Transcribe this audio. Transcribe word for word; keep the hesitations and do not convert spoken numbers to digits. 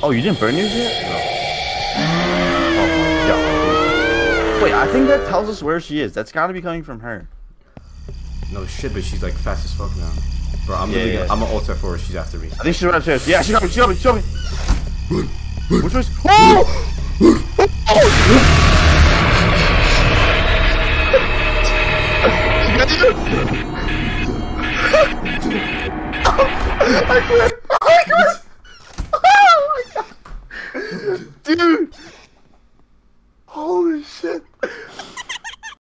Oh, you didn't burn yours yet? No. Oh my god. Wait, I think that tells us where she is. That's gotta be coming from her. No shit, but she's like fast as fuck now. Bro, I'm yeah, really yeah. gonna, I'm gonna ult her for her. She's after me. I think she's right upstairs. Yeah, she's got me. She's got me. She's got me. Which was? Oh! She got you. I quit. I quit. Oh my god, dude! Holy shit!